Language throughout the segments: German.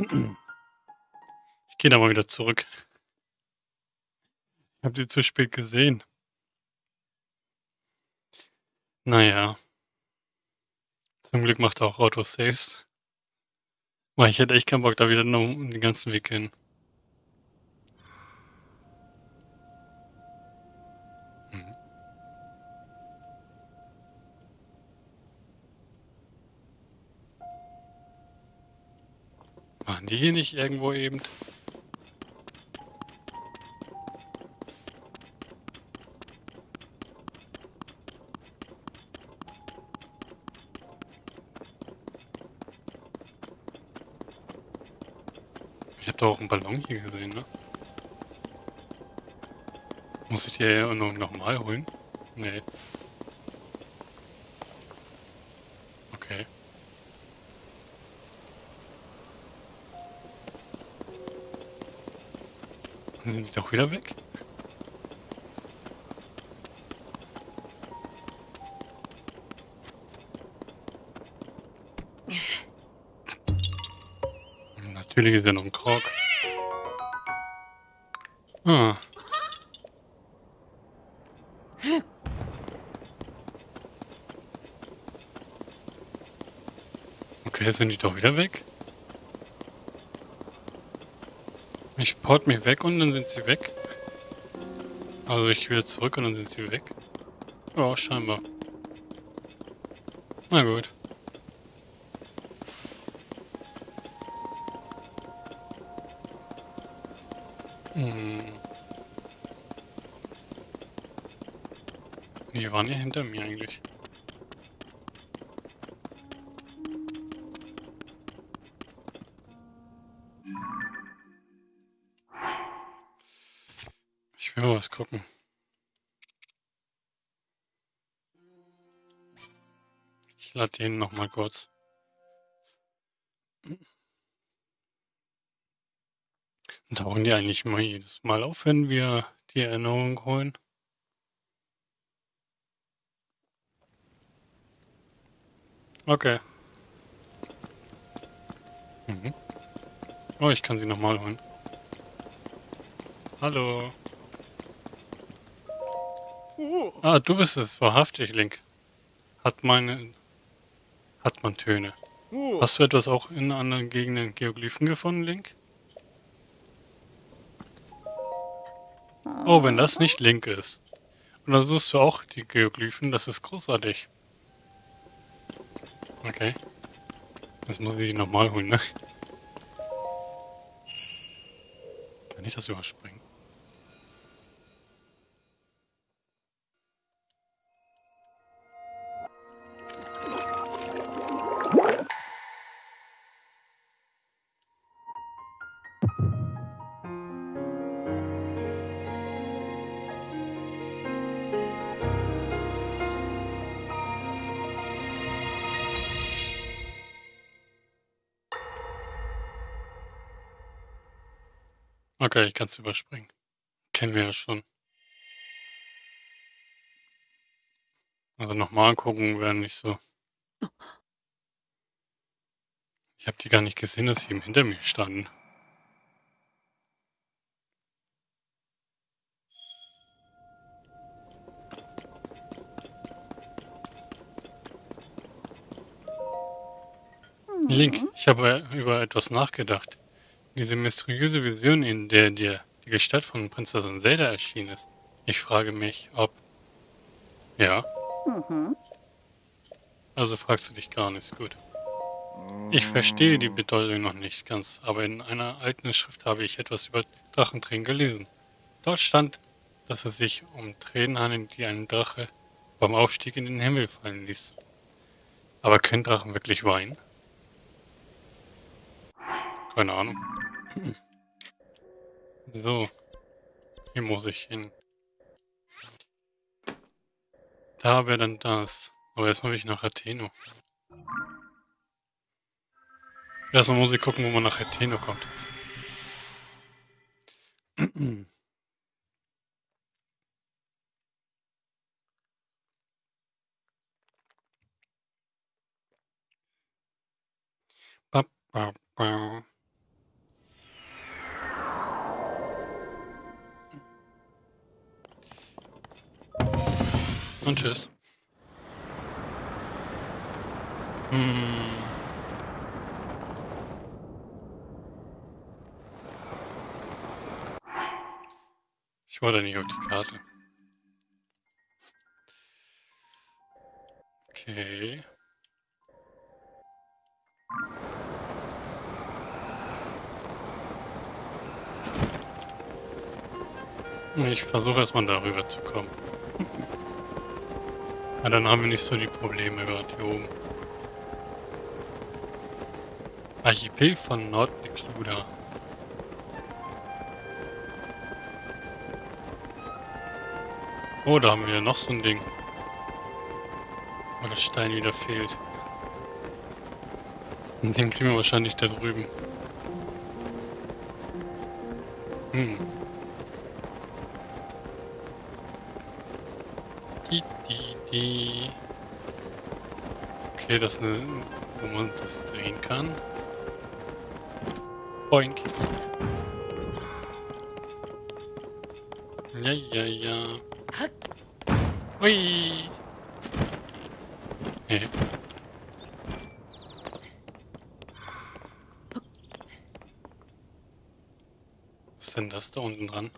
Ich gehe da mal wieder zurück. Ich habe die zu spät gesehen. Naja, zum Glück macht er auch Autosaves. Weil ich hätte echt keinen Bock, da wieder noch den ganzen Weg hin. Mhm. Waren die hier nicht irgendwo eben? Ich habe doch auch einen Ballon hier gesehen, ne? Muss ich die Erinnerung nochmal holen? Nee. Okay. Dann sind die doch wieder weg? Natürlich ist ja noch ein Krog. Ah. Okay, sind die doch wieder weg? Ich port mich weg und dann sind sie weg. Also ich wieder zurück und dann sind sie weg. Ja, scheinbar. Na gut. Hm. Die waren ja hinter mir eigentlich. Ich will mal was gucken. Ich lade den nochmal kurz. Tauchen die eigentlich immer jedes Mal auf, wenn wir die Erinnerung holen? Okay. Mhm. Oh, ich kann sie nochmal holen. Hallo. Ah, du bist es, wahrhaftig, Link. Hat meine... Hat man Töne. Hast du etwas auch in anderen Gegenden Geoglyphen gefunden, Link? Oh, wenn das nicht Link ist. Und dann suchst du auch die Geoglyphen, das ist großartig. Okay. Jetzt muss ich die nochmal holen, ne? Kann ich das überspringen? Okay, ich kann es überspringen. Kennen wir ja schon. Also nochmal gucken wäre nicht so. Ich habe die gar nicht gesehen, dass sie eben hinter mir standen. Link, ich habe über etwas nachgedacht. Diese mysteriöse Vision, in der dir die Gestalt von Prinzessin Zelda erschienen ist. Ich frage mich, ob... Ja, also fragst du dich gar nicht. Gut. Ich verstehe die Bedeutung noch nicht ganz, aber in einer alten Schrift habe ich etwas über Drachentränen gelesen. Dort stand, dass es sich um Tränen handelt, die ein Drache beim Aufstieg in den Himmel fallen ließ. Aber können Drachen wirklich weinen? Keine Ahnung. So, hier muss ich hin. Da wäre dann das. Aber erstmal will ich nach Atheno. Erstmal muss ich gucken, wo man nach Atheno kommt. Ba, ba, ba. Und tschüss. Hm. Ich wollte nicht auf die Karte. Okay. Ich versuche erstmal darüber zu kommen. Ja, dann haben wir nicht so die Probleme gerade hier oben. Archipel von Nordnekluda. Oh, da haben wir noch so ein Ding. Wo der Stein wieder fehlt. Und den kriegen wir wahrscheinlich da drüben. Okay, das ist eine, wo man das drehen kann. Boink. Ja, ja, ja. Hui. Hey. Was ist denn das da unten dran?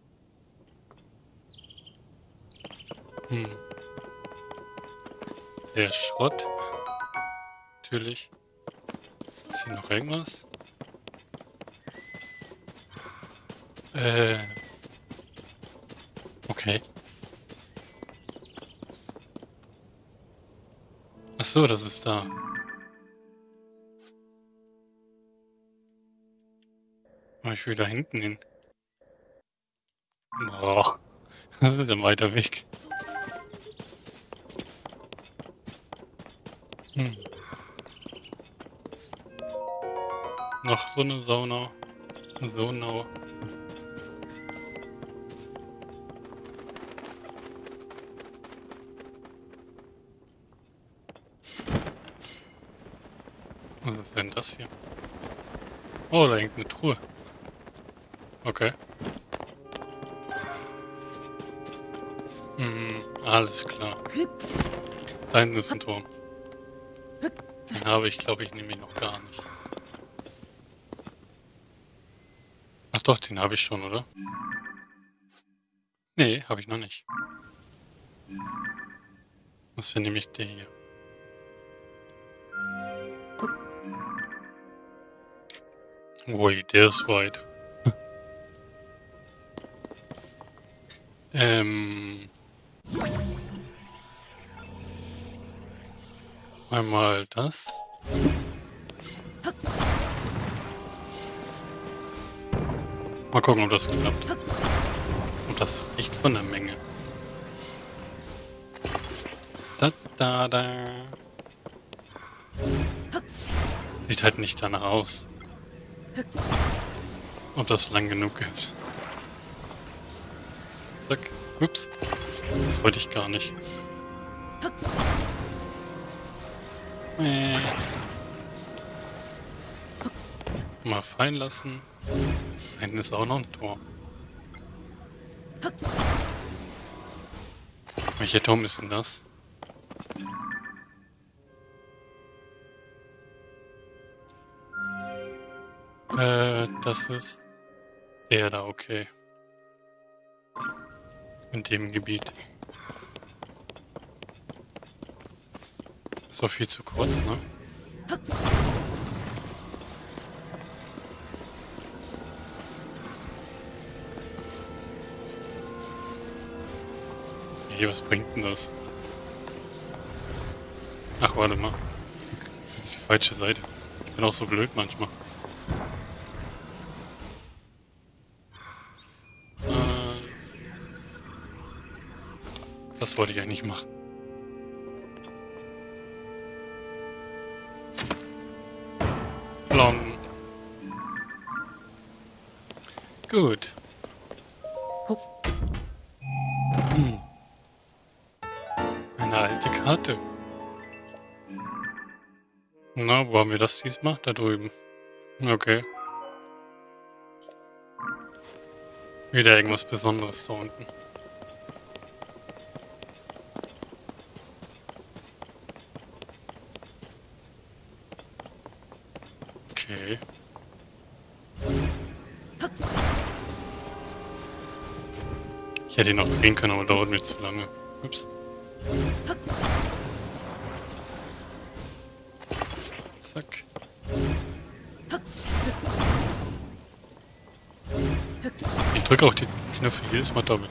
Der Schrott. Natürlich. Ist hier noch irgendwas? Okay. Ach so, das ist da. Aber ich will da hinten hin. Boah. Das ist ein weiter Weg. Noch so eine Sauna. Sauna. Was ist denn das hier? Oh, da hängt eine Truhe. Okay. Alles klar. Da hinten ist ein Turm. Den habe ich, glaube ich, nämlich noch gar nicht. Ach doch, den habe ich schon, oder? Nee, habe ich noch nicht. Das wäre nämlich der hier. Ui, der ist weit. Einmal das. Mal gucken, ob das klappt. Und das reicht von der Menge. Da, da, da. Sieht halt nicht danach aus. Ob das lang genug ist. Zack. Ups. Das wollte ich gar nicht. Mal fallen lassen. Da hinten ist auch noch ein Tor. Welcher Turm ist denn das? Das ist der da, okay. In dem Gebiet. Ist doch viel zu kurz, ne? Hey, was bringt denn das? Ach, warte mal. Das ist die falsche Seite. Ich bin auch so blöd manchmal. Das wollte ich eigentlich machen. Plong. Gut. Eine alte Karte. Na, wo haben wir das diesmal? Da drüben. Okay. Wieder irgendwas Besonderes da unten. Okay. Ich hätte ihn noch drehen können, aber dauert mir zu lange. Ups. Zack. Ich drücke auch die Knöpfe jedes Mal doppelt.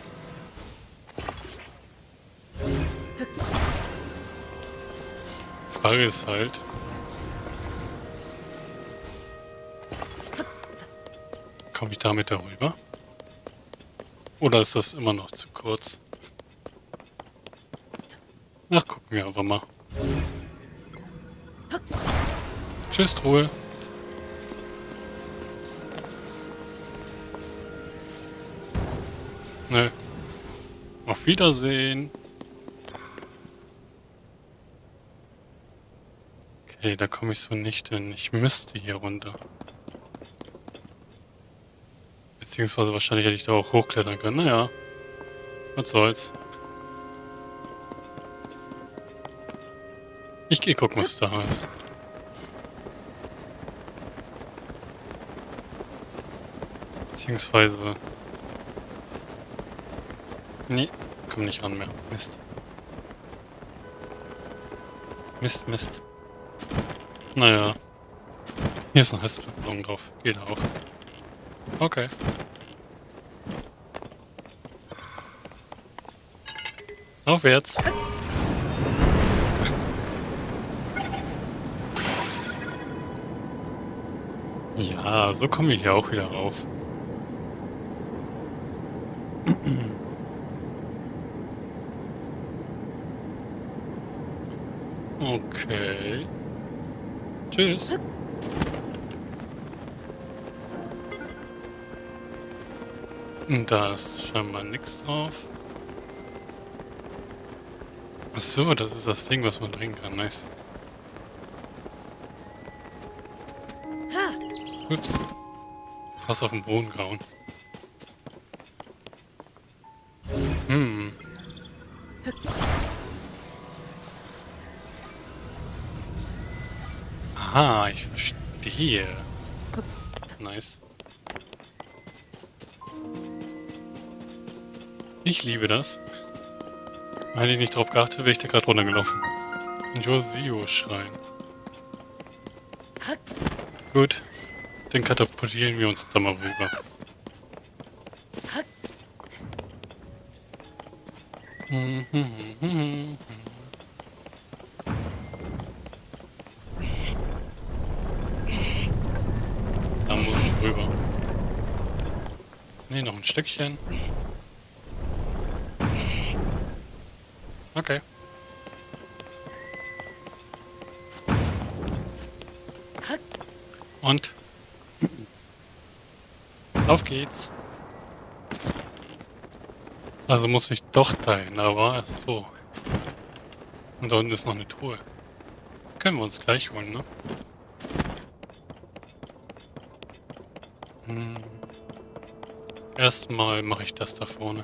Frage ist halt, komme ich damit darüber? Oder ist das immer noch zu kurz? Ach, gucken wir einfach mal. Tschüss, Ruhe. Nö. Auf Wiedersehen. Okay, da komme ich so nicht hin. Ich müsste hier runter. Beziehungsweise wahrscheinlich hätte ich da auch hochklettern können. Naja. Was soll's. Ich gehe gucken, was da ist. Beziehungsweise... Nee, komm nicht ran mehr. Mist. Mist, Mist. Naja. Hier ist ein Restballon drauf. Geht auch. Okay. Aufwärts. Ja, so komme ich ja auch wieder rauf. Okay. Tschüss. Da ist scheinbar nichts drauf. Ach so, das ist das Ding, was man drehen kann. Nice. Ups. Fast auf den Boden gehauen. Hm. Aha, ich verstehe. Nice. Ich liebe das. Hätte ich nicht drauf geachtet, wäre ich da gerade runtergelaufen. Josio-Schrein. Gut. Dann katapultieren wir uns da mal rüber. Da muss ich rüber. Ne, noch ein Stückchen. Okay. Und? Auf geht's. Also muss ich doch teilen, aber so. Und da unten ist noch eine Truhe. Können wir uns gleich holen, ne? Erstmal mache ich das da vorne.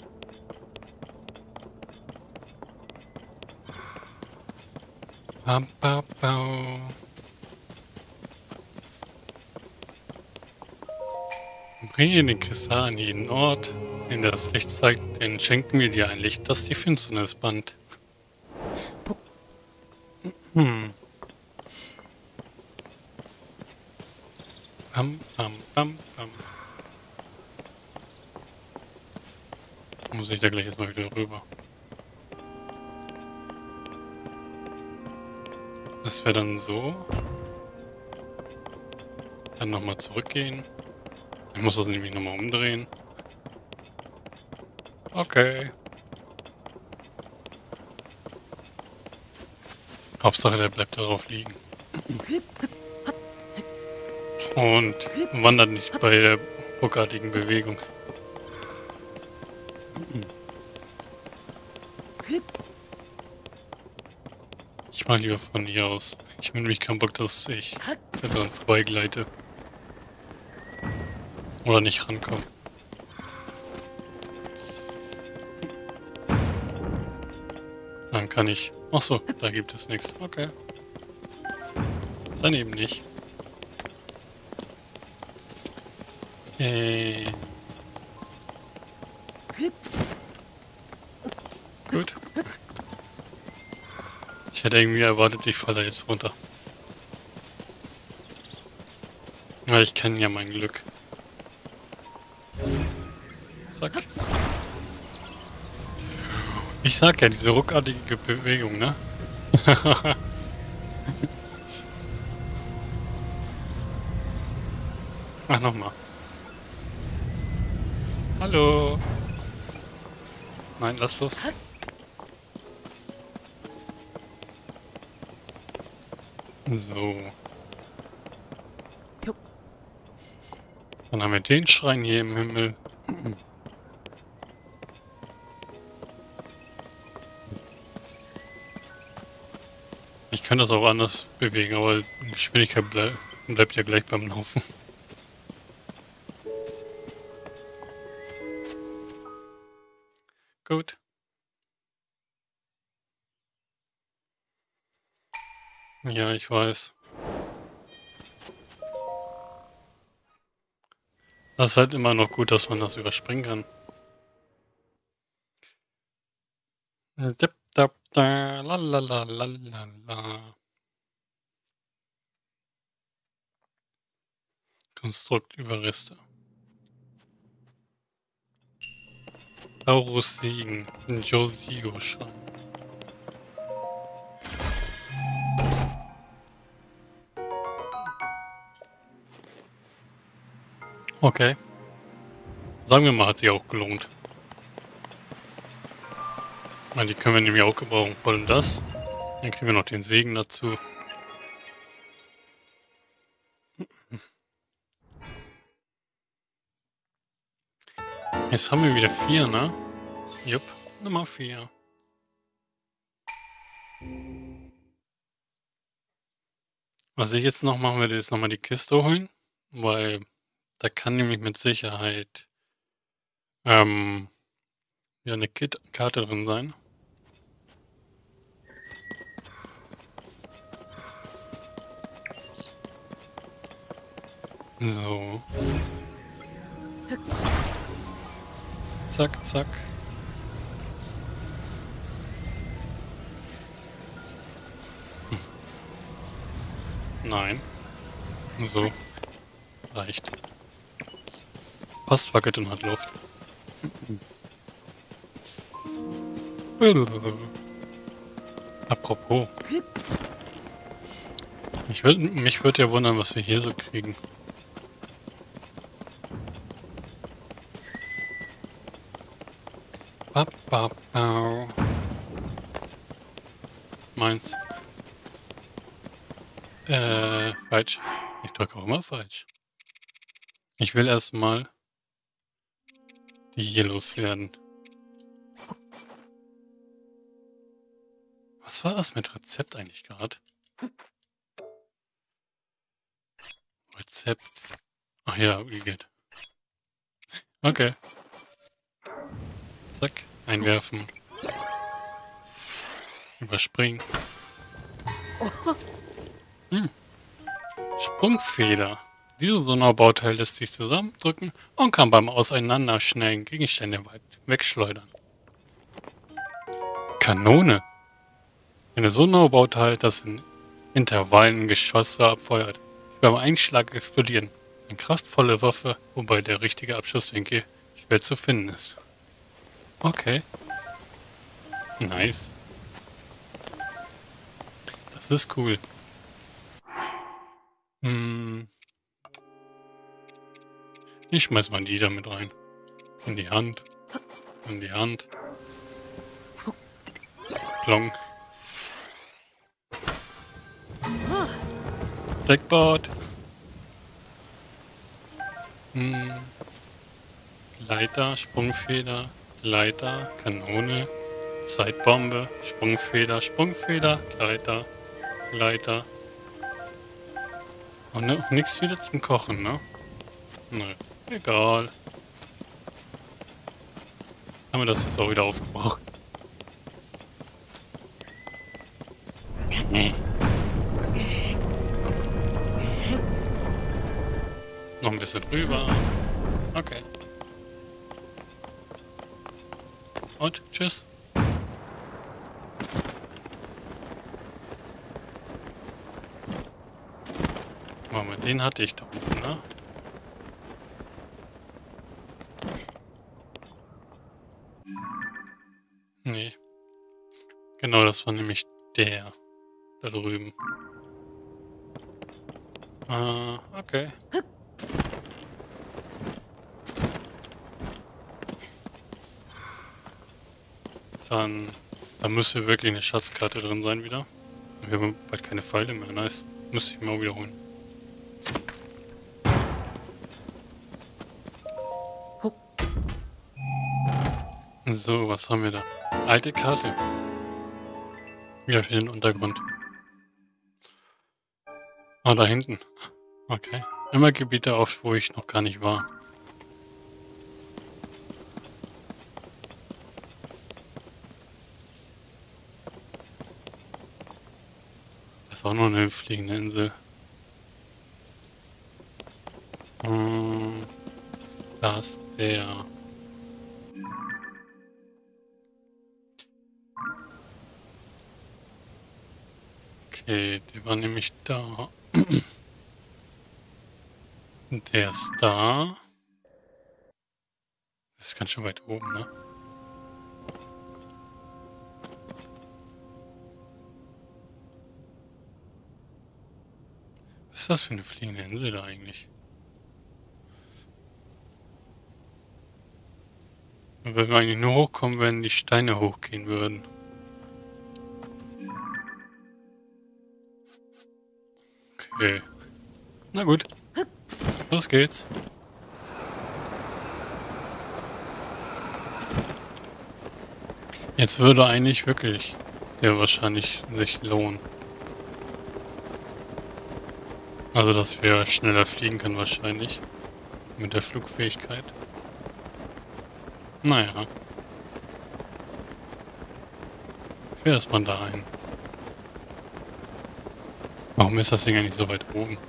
Bringe den Kristall an jeden Ort, den das Licht zeigt, den schenken wir dir ein Licht, das die Finsternis bannt. Bam, bam, bam, bam. Muss ich da gleich erstmal wieder rüber. Das wäre dann so. Dann nochmal zurückgehen. Ich muss das nämlich nochmal umdrehen. Okay. Hauptsache, der bleibt darauf liegen. Und wandert nicht bei der ruckartigen Bewegung. Ich mache lieber von hier aus. Ich habe nämlich keinen Bock, dass ich daran vorbeigleite. Oder nicht rankomme. Dann kann ich... Achso, da gibt es nichts. Okay. Dann eben nicht. Äh. Gut. Ich hätte irgendwie erwartet, ich falle jetzt runter. Ja, ich kenne ja mein Glück. Zack. Ich sag ja, diese ruckartige Bewegung, ne? Mach nochmal. Hallo. Nein, lass los. So. Dann haben wir den Schrein hier im Himmel. Ich kann das auch anders bewegen, aber die Geschwindigkeit bleibt ja gleich beim Laufen. Gut. Ja, ich weiß. Das ist halt immer noch gut, dass man das überspringen kann. Dip, dap, da, la, la, la, la, la, la. Konstruktüberreste. Taurus Siegen. Josio-Schrein. Okay. Sagen wir mal, hat sich auch gelohnt. Na, die können wir nämlich auch gebrauchen. Vor allem das. Dann kriegen wir noch den Segen dazu. Jetzt haben wir wieder 4, ne? Jupp, Nummer 4. Was ich jetzt noch machen werde, ist nochmal die Kiste holen. Weil da kann nämlich mit Sicherheit ja, eine Karte drin sein. So. Zack, zack. Nein. So. Reicht. Passt, wackelt und hat Luft. Apropos. Mich würde ja wundern, was wir hier so kriegen. Meins. Falsch. Ich drücke auch immer falsch. Ich will erstmal die hier loswerden. Was war das mit Rezept eigentlich gerade? Rezept. Ach ja, geht. Okay. Zack. Einwerfen. Überspringen. Sprungfeder. Dieses Sonderbauteil lässt sich zusammendrücken und kann beim Auseinanderschnellen Gegenstände weit wegschleudern. Kanone. Ein Sonderbauteil, das in Intervallen Geschosse abfeuert, die beim Einschlag explodieren. Eine kraftvolle Waffe, wobei der richtige Abschusswinkel schwer zu finden ist. Okay. Nice. Das ist cool. Ich schmeiß mal die da mit rein. In die Hand. In die Hand. Klong. Deckboard. Leiter, Sprungfeder, Leiter, Kanone, Zeitbombe, Sprungfeder, Sprungfeder, Leiter, Leiter. Und ne, nichts wieder zum Kochen, ne? Nö, egal. Haben wir das jetzt auch wieder aufgebraucht. Noch ein bisschen drüber. Okay. Und tschüss. Warte mal, den hatte ich da unten, ne? Nee. Genau, das war nämlich der da drüben. Okay. Dann, da müsste wirklich eine Schatzkarte drin sein wieder. Wir haben bald keine Pfeile mehr. Nice. Müsste ich mal wiederholen. So, was haben wir da? Alte Karte. Wieder für den Untergrund. Ah, da hinten. Okay. Immer Gebiete auf, wo ich noch gar nicht war. Das ist auch noch eine fliegende Insel. Da ist der. Okay, der war nämlich da. Der ist da. Das ist ganz schön weit oben, ne? Was ist das für eine fliegende Insel da eigentlich? Wenn wir eigentlich nur hochkommen, wenn die Steine hochgehen würden. Okay. Na gut. Los geht's. Jetzt würde eigentlich wirklich der wahrscheinlich sich lohnen. Also, dass wir schneller fliegen können wahrscheinlich. Mit der Flugfähigkeit. Naja. Wer ist man da ein? Warum ist das Ding eigentlich so weit oben?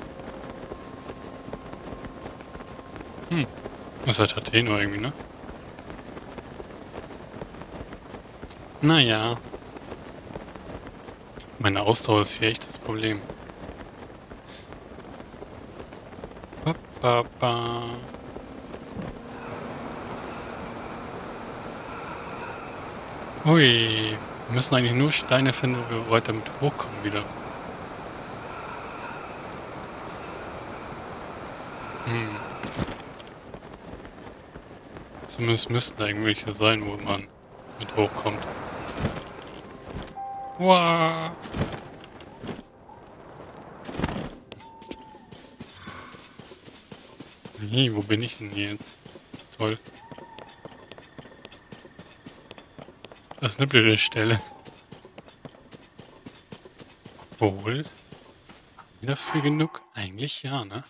Das ist halt Athen irgendwie, ne? Naja. Meine Ausdauer ist hier echt das Problem. Ba, ba, ba. Hui. Wir müssen eigentlich nur Steine finden, wo wir weiter mit hochkommen wieder. Zumindest müssten da irgendwelche sein, wo man mit hochkommt. Wow. Nee, wo bin ich denn jetzt? Toll. Das ist eine blöde Stelle. Obwohl. Wieder viel genug? Eigentlich ja, ne?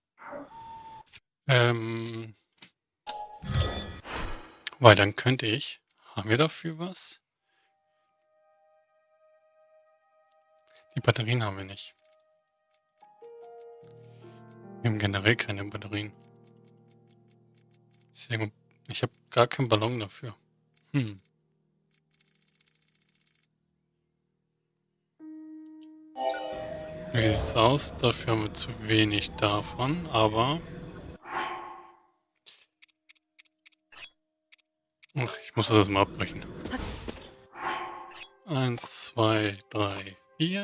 Weil dann könnte ich. Haben wir dafür was? Die Batterien haben wir nicht. Wir haben generell keine Batterien. Ich habe gar keinen Ballon dafür. Wie sieht's aus? Dafür haben wir zu wenig davon, aber... Ach, ich muss das erstmal abbrechen. 1, 2, 3, 4.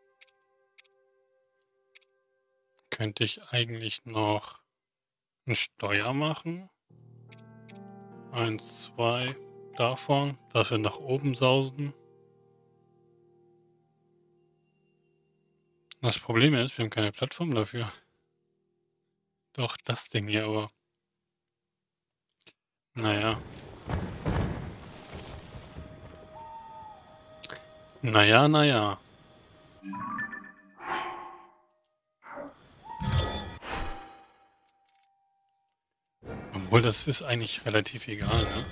Könnte ich eigentlich noch ein Steuer machen? 1, 2 davon, dass wir nach oben sausen. Das Problem ist, wir haben keine Plattform dafür. Doch, das Ding hier aber. Naja. Naja. Obwohl, das ist eigentlich relativ egal, ne?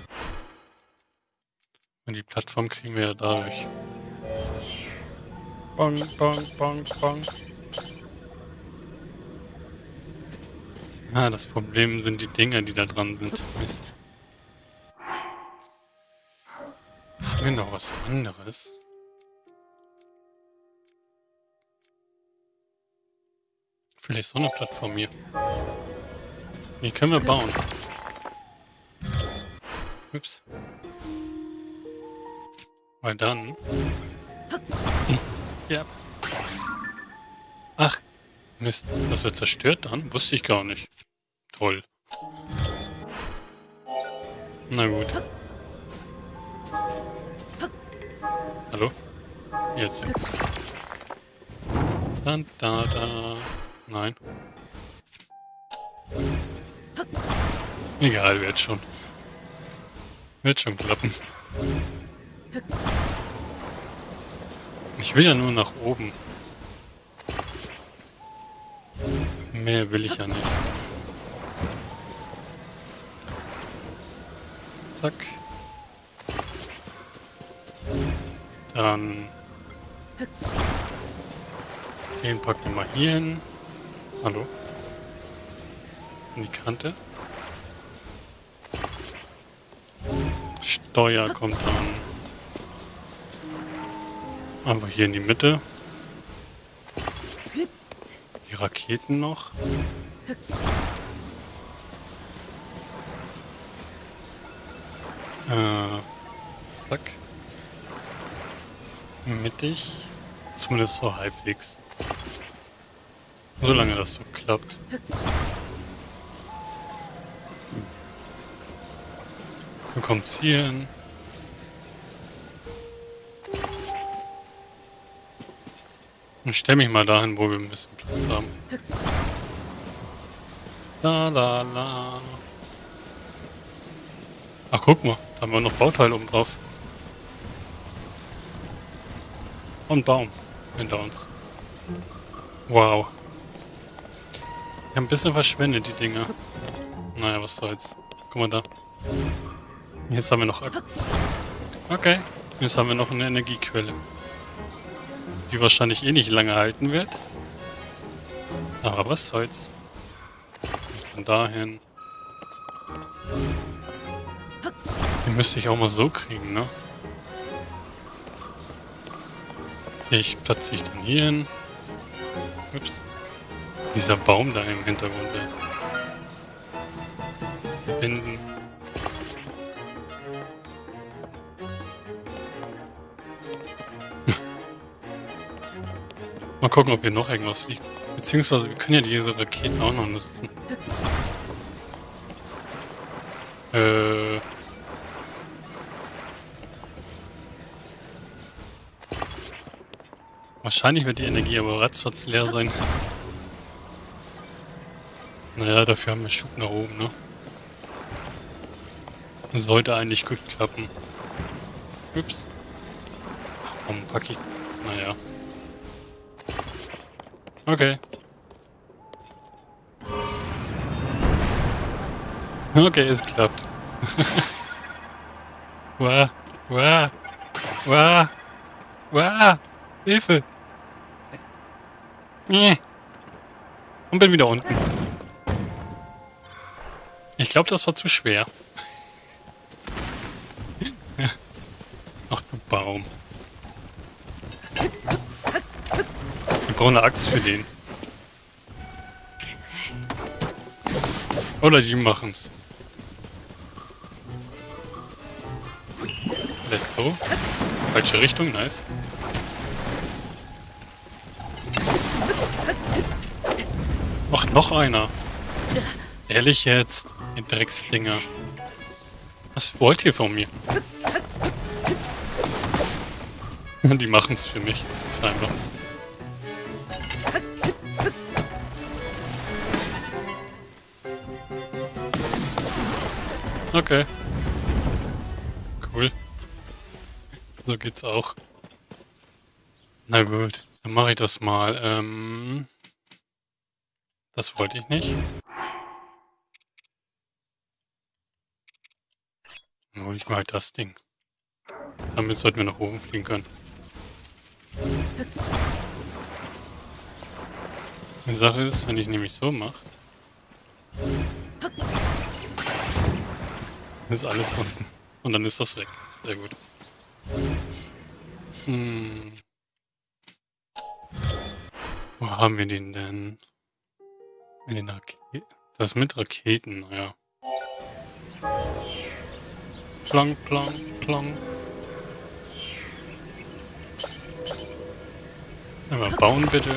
Und die Plattform kriegen wir ja dadurch. Bong, bong, bong, bong. Ah, das Problem sind die Dinger, die da dran sind. Mist. Haben wir noch was anderes? Vielleicht so eine Plattform hier. Die können wir bauen. Ups. Weil dann... Ja. Ach, Mist. Das wird zerstört dann? Wusste ich gar nicht. Toll. Na gut. Hallo? Jetzt. Dann, da. Nein. Egal, wird schon. Wird schon klappen. Ich will ja nur nach oben. Mehr will ich ja nicht. Zack. Dann... Den packen wir mal hier hin. Hallo? In die Kante. Steuer kommt dann einfach hier in die Mitte. Die Raketen noch. Zack. Mittig. Zumindest so halbwegs. Solange das so klappt. Du kommst hier hin. Und stell mich mal dahin, wo wir ein bisschen Platz haben. La. Ach, guck mal, da haben wir noch Bauteile oben drauf. Und Baum hinter uns. Wow. Die haben ein bisschen verschwendet, die Dinger. Naja, was soll's. Guck mal da. Jetzt haben wir noch... Okay. Jetzt haben wir noch eine Energiequelle. Die wahrscheinlich eh nicht lange halten wird. Aber was soll's. Bis dann dahin. Die müsste ich auch mal so kriegen, ne? Ich platziere ich dann hier hin. Ups. Dieser Baum da im Hintergrund. Verbinden. Mal gucken, ob hier noch irgendwas liegt. Beziehungsweise wir können ja diese Raketen auch noch nutzen. Wahrscheinlich wird die Energie aber ratzfatz leer sein. Naja, dafür haben wir Schub nach oben, ne? Sollte eigentlich gut klappen. Ups. Warum packe ich... Naja. Okay. Okay, es klappt. Wah. Hilfe. Und bin wieder unten. Ich glaube, das war zu schwer. Ach du Baum. Wir brauchen eine Axt für den. Oder die machen's. Let's go. Falsche Richtung, nice. Ach, noch einer. Ehrlich jetzt, ihr Drecksdinger. Was wollt ihr von mir? Die machen's für mich, scheinbar. Okay. Cool. So geht's auch. Na gut, dann mache ich das mal. Das wollte ich nicht. Dann hole ich mal halt das Ding. Damit sollten wir nach oben fliegen können. Die Sache ist, wenn ich nämlich so mache, Ist alles unten. Und dann ist das weg. Sehr gut. Wo haben wir den denn? Mit den Raketen. Das mit Raketen, naja. Plong, plong, plong. Einmal bauen, bitte.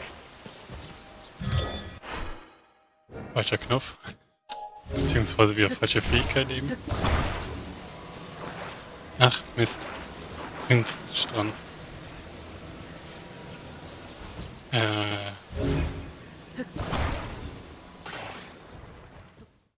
Falscher Knopf. Beziehungsweise wieder falsche Fähigkeit eben. Ach, Mist. Sind dran.